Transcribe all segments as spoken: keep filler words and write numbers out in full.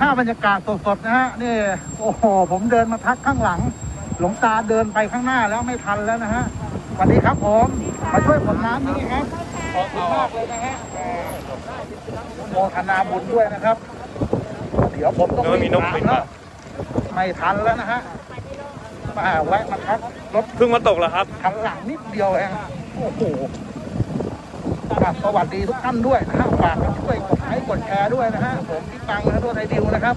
ภาพบรรยากาศสดๆนะฮะนี่โอ้โหผมเดินมาพักข้างหลังหลวงตาเดินไปข้างหน้าแล้วไม่ทันแล้วนะฮะสวัสดีครับผมมาช่วยผลน้ำนี่ครับขอบคุณมากเลยนะฮะโมทนาบุญด้วยนะครับเดี๋ยวผมต้องรีบตามแล้วไม่ทันแล้วนะฮะมาแวะมาพักรถเพิ่งมาตกเหรอครับข้างหลังนิดเดียวเองโอ้โหสวัสดีทุกท่านด้วยนะฮะฝากกันช่วยกดไลค์กดแชร์ด้วยนะฮะผมพี่ปังและตัวไทยดิวนะครับ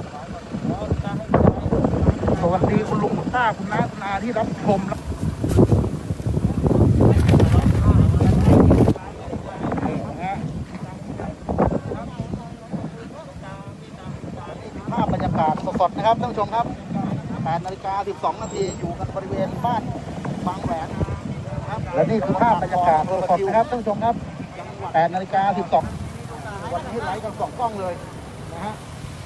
สวัสดีคุณลุงคุณป้าคุณน้าคุณอาที่รับชมภาพบรรยากาศสดๆนะครับท่านผู้ชมครับแปดนาฬิกาสิบสองนาทีอยู่กันบริเวณบ้านบางแหวนครับและนี่คือภาพบรรยากาศสดๆนะครับท่านผู้ชมครับแปดนาฬิกาสิบสองวันนี้ไลฟ์กันสองกล้องเลยนะฮะ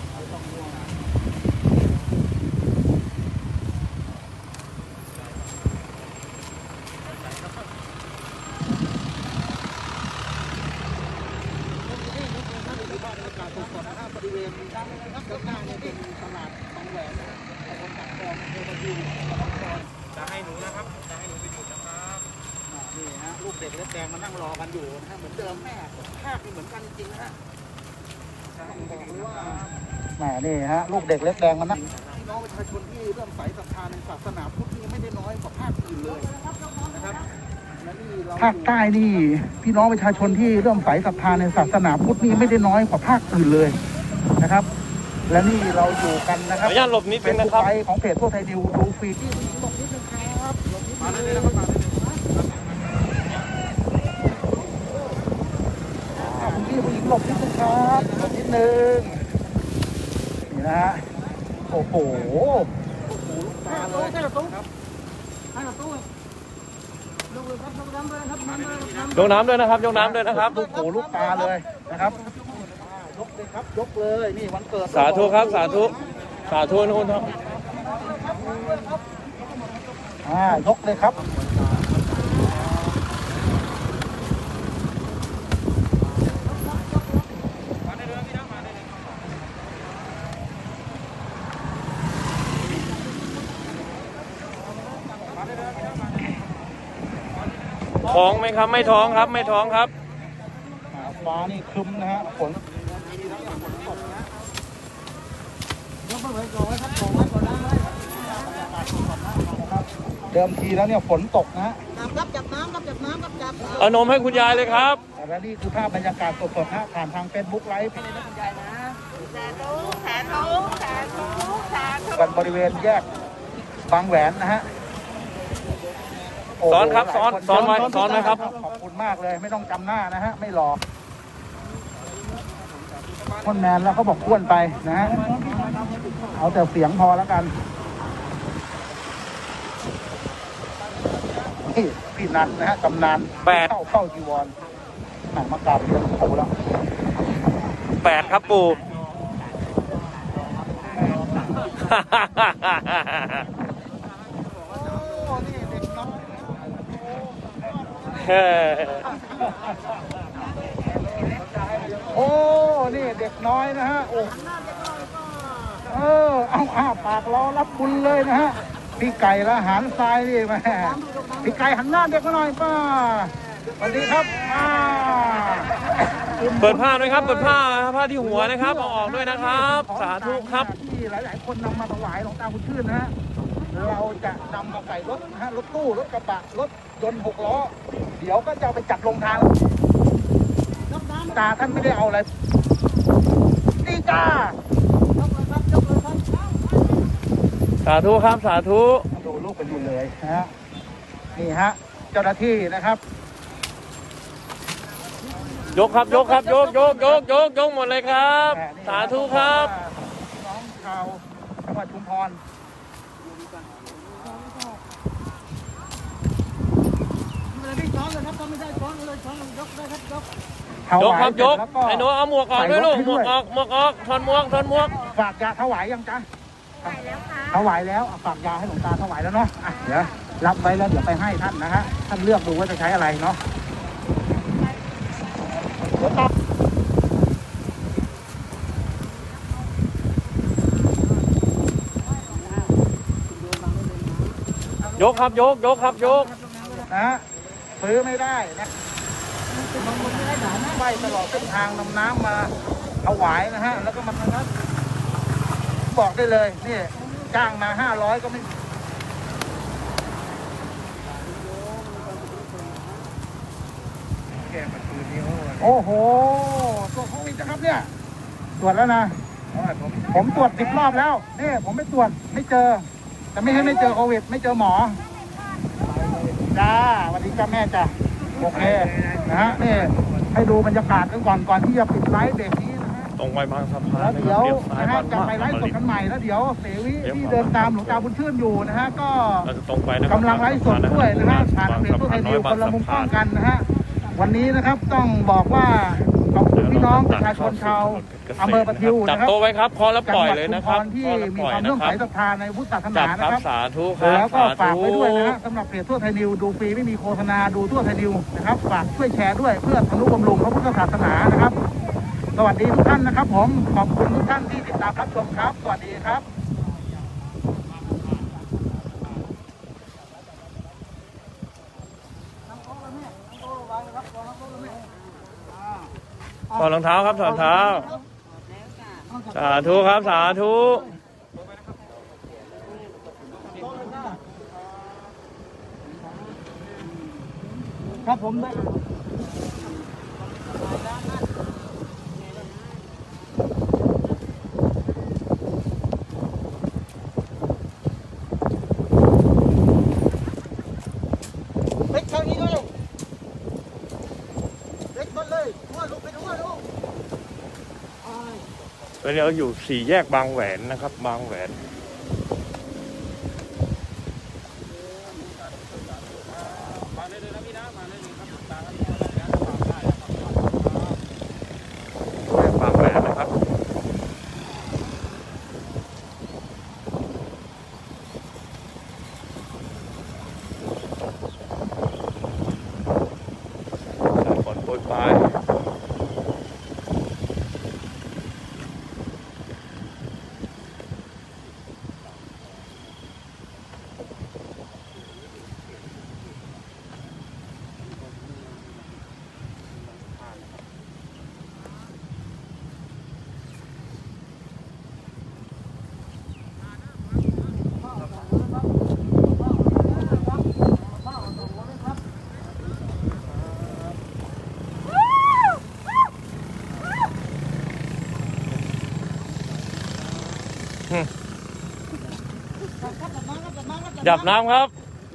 บริเวณด้านหน้าเนี่ยเป็นตลาดบางแหวนตำบลปากคลองอำเภอประทิวจะให้หนูนะครับจะให้หนูไปอยู่นะครับนี่ฮะลูกเด็กเล็กแดงมานั่งรอกันอยู่นะฮะเหมือนเดิมแม่ภาพนี่เหมือนกันจริงๆนะฮะบอกเลยว่าแหมนี่ฮะลูกเด็กเล็กแดงมานั่งพี่น้องประชาชนที่เริ่มใส่ศรัทธาในศาสนาพุทธนี่ไม่ได้น้อยกว่าภาคอื่นเลยนะครับภาคใต้นี่พี่น้องประชาชนที่เริ่มใส่ศรัทธาในศาสนาพุทธนี่ไม่ได้น้อยกว่าภาคอื่นเลยนะครับและนี่เราอยู่กันนะครับขออนุญาตหลบนิดนึงนะครับของเพจพวกไทยดิวดูฟรีที่หลบนิดนึงครับหลบนิดนึงมาเลยนะครับมาเลยคุณพี่ผู้หญิงหลบนิดนึงครับหลบนิดนึงนี่นะฮะโอ้โหโอ้โหลูกตาเลยครับให้กับตู้ยกน้ำด้วยนะครับยกน้ำด้วยนะครับลูกโผลูกตาเลยนะครับยกเลยครับยกเลยนี่วันเกิดสาธุครับสาธุสาธุนะคุณครับอ่ายกเลยครับท้องไหมครับไม่ท้องครับไม่ท้องครับฟ้านี่ครึ้มนะฮะฝนเดิมทีแล้วเนี่ยฝนตกนะฮะจับจับน้ำจับจับน้ำจับจับเอานมให้คุณยายเลยครับและนี่คือภาพบรรยากาศสดๆฮะผ่านทางเฟซบุ๊กไลฟ์คุณยายนะแสนทุกแสนทุกแสนทุกแสนทุกกันบริเวณแยกบางแหวนนะฮะซ้อนครับซ้อนซ้อนไว้ซ้อนนะครับขอบคุณมากเลยไม่ต้องจำหน้านะฮะไม่หลอกคนแมนแล้วเขาบอกอ้วนไปนะฮะเอาแต่เสียงพอแล้วกันนี่พี่นันนะฮะกำนันแปดเข้าเข้าจีวรหนังมากราบเรียนปู่แล้วแปดครับปู่โอ้นี่เด็กน้อยนะฮะโอ้เออเอาอ้าปากรอรับบุญเลยนะฮะพี่ไก่ละหันซ้ายนี่แม่พี่ไก่หันหน้าเด็กมาหน่อยป้าสวัสดีครับป้าเปิดผ้าด้วยครับเปิดผ้าผ้าที่หัวนะครับเอาออกด้วยนะครับสาธุครับที่หลายๆคนนำมาถวายหลวงตาคุณชื่นนะฮะเราจะนำมาใส่รถนะฮะรถตู้รถกระบะรถยนต์หกล้อเดี๋ยวก็จะไปจัดลงทางตาท่านไม่ได้เอาอะไรนี่จ้าสาธุครับสาธุดูลูกเป็นอยู่เลยฮะนี่ฮะเจ้าหน้าที่นะครับยกครับยกครับยกยกยกยกยกหมดเลยครับสาธุครับน้องชาวจังหวัดชุมพรยกครับยกไอ้หนูเอาหมวกออกด้วยลูกหมวกออกหมวกออกถอดหมวกถอดหมวกฝากยาถวายยังจ้ะถวายแล้วฝากยาให้หลวงตาถวายแล้วเนาะเดี๋ยวรับไว้แล้วเดี๋ยวไปให้ท่านนะฮะท่านเลือกดูว่าจะใช้อะไรเนาะยกครับยกยกครับยกนะฮะซื้อไม่ได้นะไปตลอดเส้นทางนำน้ำมาถวายนะฮะแล้วก็มาทำนั้นบอกได้เลยนี่จ้างมาห้าร้อยก็ไม่โอ้โหตรวจโควิดนะครับเนี่ยตรวจแล้วนะผมตรวจสิบรอบแล้วนี่ผมไม่ตรวจไม่เจอแต่ไม่ใช่ไม่เจอโควิดไม่เจอหมอจ้าสวัสดีจ้าแม่จ้าโอเคนะฮะนี่ให้ดูบรรยากาศกันก่อนก่อนที่จะปิดไลฟ์เบรกนี้นะฮะตรงไปบางสะพานแล้วเดี๋ยวนะฮะจะไปไลฟ์สดกันใหม่แล้วเดี๋ยวเสวีที่เดินตามหลวงตาบุญชื่นอยู่นะฮะก็กำลังไลฟ์สดด้วยนะฮะผ่านเพจทั่วไทยนิวคนละมุมกล้องกันนะฮะวันนี้นะครับต้องบอกว่าขอบคุณพี่น้องประชาชนชาวอำเภอประทิวนะครับจับโตไว้ครับพอแล้วปล่อยเลยนะครับที่มีความเลื่อมใสศรัทธาในพุทธศาสนานะครับสาธุครับแล้วก็ฝากไว้ด้วยนะฮะสำหรับเพจทั่วไทยนิวดูฟรีไม่มีโฆษณาดูทั่วไทยนิวนะครับฝากช่วยแชร์ด้วยเพื่อทนุบำรุงพระพุทธศาสนานะครับสวัสดีทุกท่านนะครับผมขอบคุณทุกท่านที่ติดตามรับชมครับสวัสดีครับถอดรองเท้าครับถอดรองเท้าสาธุครับสาธุครับผมได้เล็กเท่านี้เลยเล็กต้นเลยว่าลูกไปดูว่าลูกตอนนี้เราอยู่สี่แยกบางแหวนนะครับบางแหวนบางแหวนนะครับฝนโปรยปลายดับน้ำครับ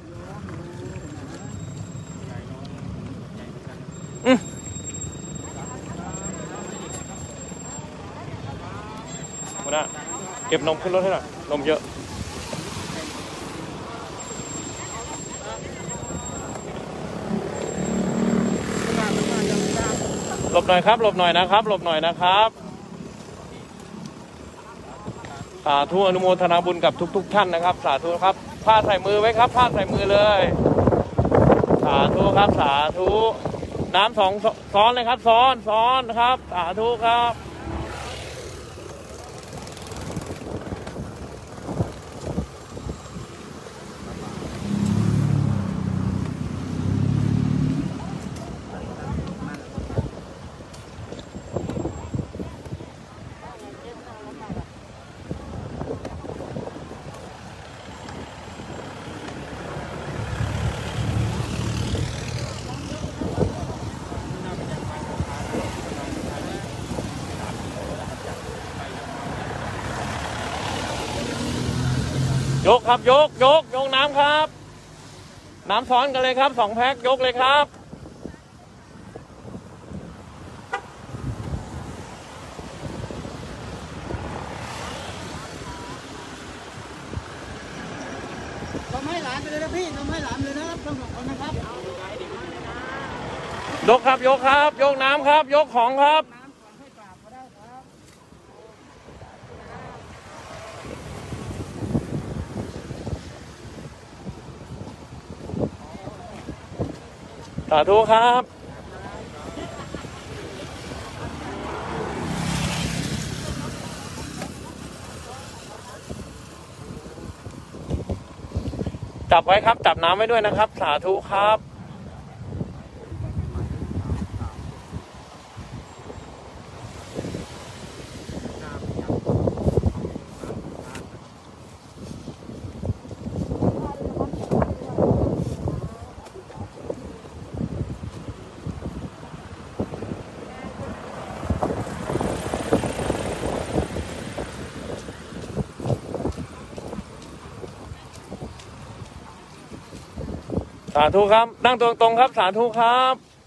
หัวหน้าเก็บนมขึ้นรถให้หน่อยนมเยอะหลบหน่อยครับหลบหน่อยนะครับหลบหน่อยนะครับสาธุอนุโมทนาบุญกับทุกๆท่านนะครับสาธุครับผ้าใส่มือไว้ครับผ้าใส่มือเลยสาธุครับสาธุน้ำสองซ้อนเลยครับซ้อนซ้อนครับสาธุครับยกครับยกยกยกน้ำครับน้ำซ้อนกันเลยครับสองแพ็คยกเลยครับทำให้หลานไปเลยนะพี่ทำให้หลานเลยนะครับทั้งสองคนนะครับยกครับยกครับยกน้ำครับยกของครับสาธุครับจับไว้ครับ จับน้ำไว้ด้วยนะครับ สาธุครับ สาธุครับ นั่งตรงๆครับ สาธุครับ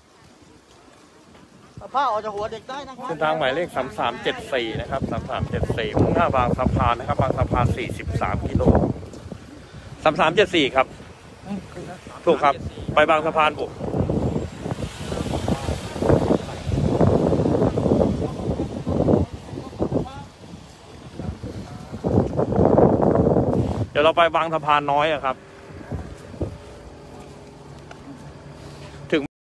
ผ้าออกจากหัวเด็กได้นะครับเส้นทางหมายเลขสามสามเจ็ดสี่นะครับสามสามเจ็ดสี่มุ่งหน้าบางสะพานนะครับบางสะพานสี่สิบสามกิโลสามสามเจ็ดสี่ครับ ถูกครับ ไปบางสะพานบุกเดี๋ยวเราไปบางสะพานน้อยอะครับ